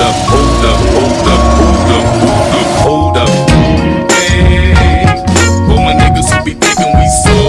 up, hold up, hold up, hold up, hold up, hold up. Hey, for my niggas who be thinking we so